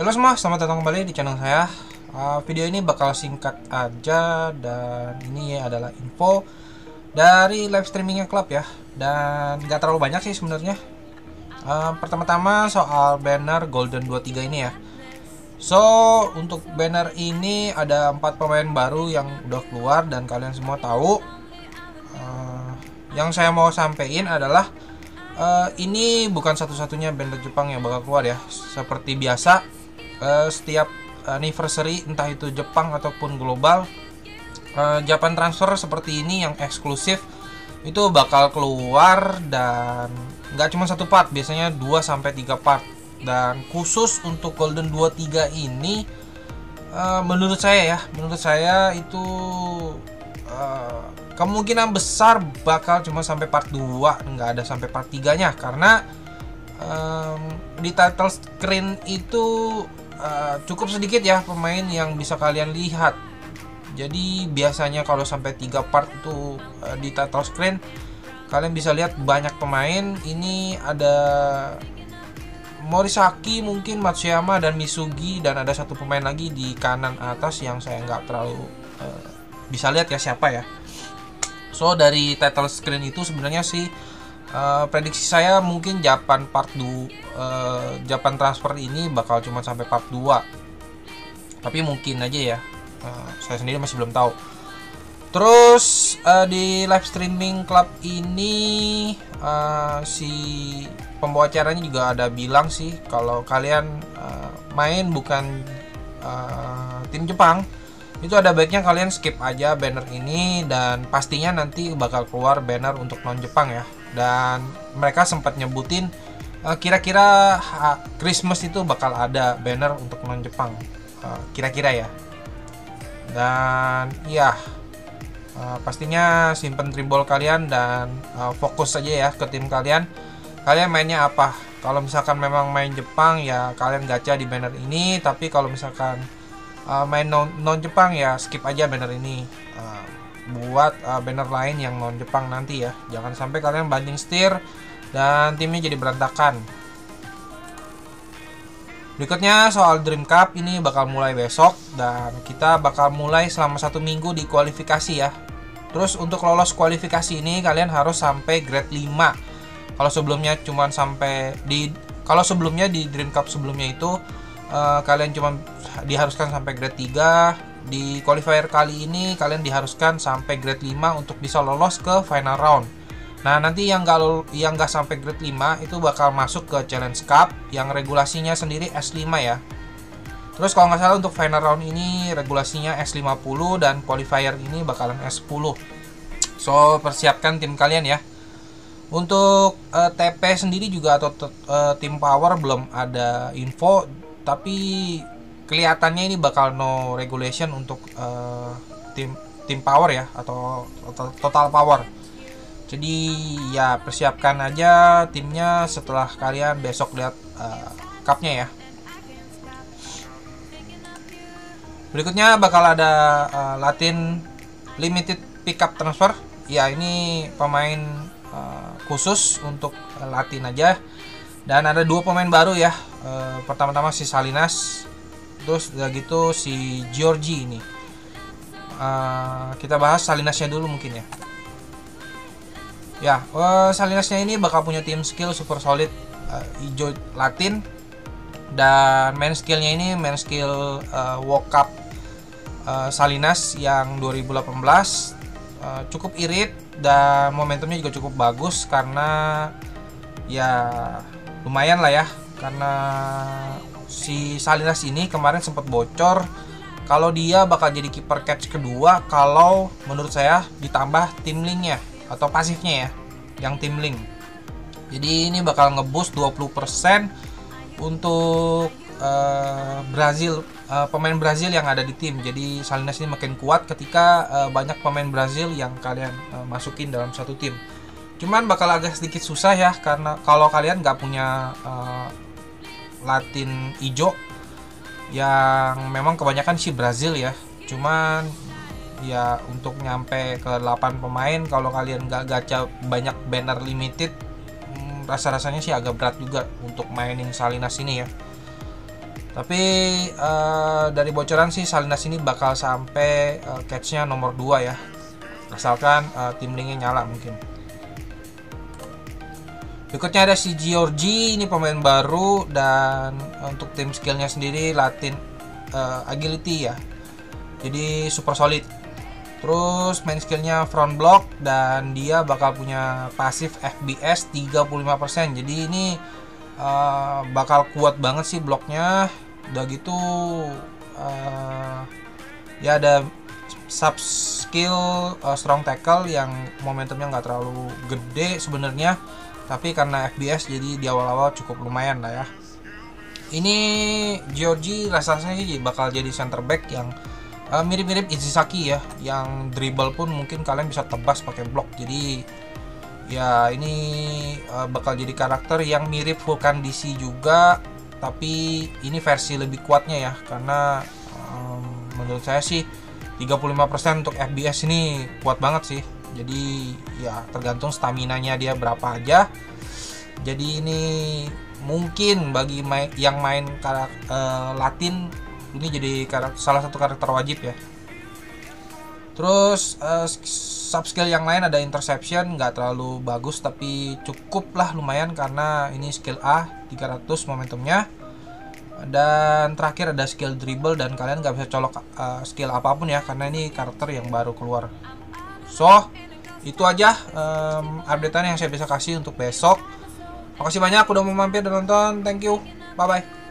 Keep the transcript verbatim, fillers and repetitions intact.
Halo semua, selamat datang kembali di channel saya. Uh, video ini bakal singkat aja dan ini adalah info dari live streamingnya klub ya. Dan nggak terlalu banyak sih sebenarnya. Uh, pertama-tama soal banner Golden dua puluh tiga ini ya. So untuk banner ini ada empat pemain baru yang udah keluar dan kalian semua tahu. Uh, yang saya mau sampein adalah uh, ini bukan satu-satunya banner Jepang yang bakal keluar ya. Seperti biasa, uh, setiap anniversary entah itu Jepang ataupun global, uh, Japan transfer seperti ini yang eksklusif itu bakal keluar dan nggak cuma satu part, biasanya dua sampai tiga part. Dan khusus untuk Golden dua puluh tiga ini, uh, menurut saya ya, menurut saya itu uh, kemungkinan besar bakal cuma sampai part dua, nggak ada sampai part tiga nya, karena um, di title screen itu uh, cukup sedikit ya pemain yang bisa kalian lihat. Jadi biasanya kalau sampai tiga part itu uh, di title screen kalian bisa lihat banyak pemain. Ini ada Morisaki, mungkin Matsuyama dan Misugi, dan ada satu pemain lagi di kanan atas yang saya nggak terlalu uh, bisa lihat ya siapa ya. So dari title screen itu sebenarnya sih uh, prediksi saya mungkin Japan part dua, uh, Japan transfer ini bakal cuma sampai part dua. Tapi mungkin aja ya. Uh, saya sendiri masih belum tahu. Terus uh, di live streaming club ini uh, si pembawa acaranya juga ada bilang sih kalau kalian uh, main bukan uh, tim Jepang, itu ada baiknya kalian skip aja banner ini, dan pastinya nanti bakal keluar banner untuk non Jepang ya. Dan mereka sempat nyebutin uh, kira-kira uh, Christmas itu bakal ada banner untuk non Jepang, uh, kira-kira ya. Dan ya uh, pastinya simpen trimbol kalian dan uh, fokus saja ya ke tim kalian. Kalian mainnya apa? Kalau misalkan memang main Jepang ya kalian gacha di banner ini, tapi kalau misalkan uh, main non, non Jepang ya skip aja banner ini, uh, buat uh, banner lain yang non Jepang nanti ya. Jangan sampai kalian banting setir dan timnya jadi berantakan. Berikutnya soal Dream Cup, ini bakal mulai besok dan kita bakal mulai selama satu minggu di kualifikasi ya. Terus untuk lolos kualifikasi ini kalian harus sampai grade lima. Kalau sebelumnya cuman sampai di kalau sebelumnya di Dream Cup sebelumnya itu uh, kalian cuma diharuskan sampai grade tiga. Di qualifier kali ini kalian diharuskan sampai grade lima untuk bisa lolos ke final round. Nah, nanti yang kalau yang nggak sampai grade lima itu bakal masuk ke Challenge Cup yang regulasinya sendiri S lima ya. Terus kalau nggak salah untuk final round ini regulasinya S lima puluh dan qualifier ini bakalan S sepuluh. So, persiapkan tim kalian ya. Untuk uh, T P sendiri juga atau uh, tim power belum ada info, tapi kelihatannya ini bakal no regulation untuk uh, tim tim power ya, atau total power. Jadi ya persiapkan aja timnya setelah kalian besok lihat uh, cupnya ya. Berikutnya bakal ada uh, Latin Limited Pickup Transfer. Ya ini pemain Uh, khusus untuk uh, Latin aja, dan ada dua pemain baru ya. Uh, pertama-tama si Salinas, terus udah gitu si Giorgi ini. Uh, kita bahas Salinasnya dulu mungkin ya. Ya, uh, Salinasnya ini bakal punya tim skill super solid, uh, hijau Latin, dan main skillnya ini main skill uh, Walk Up uh, Salinas yang dua ribu delapan belas. Uh, cukup irit dan momentumnya juga cukup bagus karena ya lumayan lah ya, karena si Salinas ini kemarin sempat bocor kalau dia bakal jadi keeper catch kedua kalau menurut saya ditambah tim linknya atau pasifnya ya, yang tim link. Jadi ini bakal ngeboost dua puluh persen untuk uh, Brazil, uh, pemain Brazil yang ada di tim. Jadi Salinas ini makin kuat ketika uh, banyak pemain Brazil yang kalian uh, masukin dalam satu tim. Cuman bakal agak sedikit susah ya, karena kalau kalian nggak punya uh, Latin ijo yang memang kebanyakan sih Brazil ya. Cuman ya untuk nyampe ke delapan pemain kalau kalian nggak gacha banyak banner limited, hmm, rasa-rasanya sih agak berat juga untuk mainin Salinas ini ya. Tapi uh, dari bocoran sih Salinas ini bakal sampai uh, catch-nya nomor dua ya, asalkan uh, tim linknya nyala mungkin. Berikutnya ada si Giorgi, ini pemain baru, dan untuk tim skillnya sendiri Latin uh, agility ya, jadi super solid. Terus main skillnya front block, dan dia bakal punya pasif F B S tiga puluh lima persen. Jadi ini uh, bakal kuat banget sih bloknya. Udah gitu uh, ya ada sub skill uh, strong tackle yang momentumnya nggak terlalu gede sebenarnya, tapi karena F B S jadi di awal-awal cukup lumayan lah ya. Ini Giorgi rasanya sih bakal jadi center back yang Uh, mirip-mirip Izisaki ya, yang dribble pun mungkin kalian bisa tebas pakai blok. Jadi ya ini uh, bakal jadi karakter yang mirip Vulcan D C juga, tapi ini versi lebih kuatnya ya, karena um, menurut saya sih tiga puluh lima persen untuk F B S ini kuat banget sih. Jadi ya tergantung stamina-nya dia berapa aja. Jadi ini mungkin bagi main, yang main karakter uh, Latin, ini jadi karakter, salah satu karakter wajib ya. Terus uh, sub skill yang lain ada interception, nggak terlalu bagus tapi cukup lah lumayan karena ini skill A tiga ratus momentumnya. Dan terakhir ada skill dribble, dan kalian nggak bisa colok uh, skill apapun ya karena ini karakter yang baru keluar. So itu aja um, updatean yang saya bisa kasih untuk besok. Makasih banyak udah mau mampir dan nonton. Thank you. Bye bye.